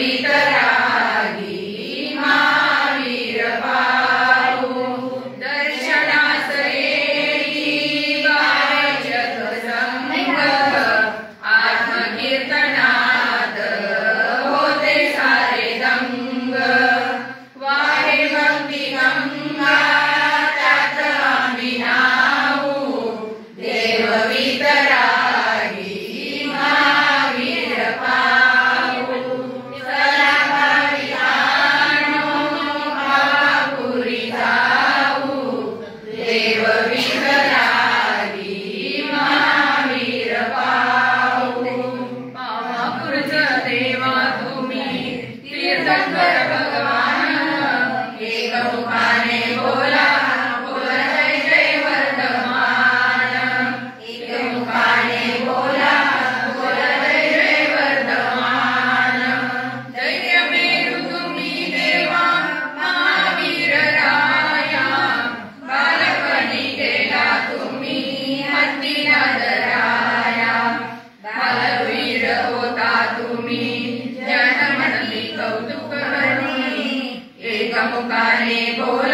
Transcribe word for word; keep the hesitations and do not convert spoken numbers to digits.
वितरागी महावीर पाहू दर्शनास येई बाळजग संग आत्मकीर्तनात होते सारे दंग वाहे भक्ती गंगा त्यात आम्ही नाहू देव वितरागी महावीर पाहू चला भाविकांनो भावापुरी जाऊ देव वितरागी महावीर पाहू पावापुरचं देवा तुम्ही तीर्थंकर भगवान एकमुखाने बोला बोला जय जय वर्धमान एकमुखाने बोला बोला जय जय वर्धमान दैर्य मेरू तुम्ही देवा महावीर राया बालपणी केला तुम्ही हत्ती नादराया बालवीर होता तुम्ही जनमनली कौतुक एकमुखाने बोला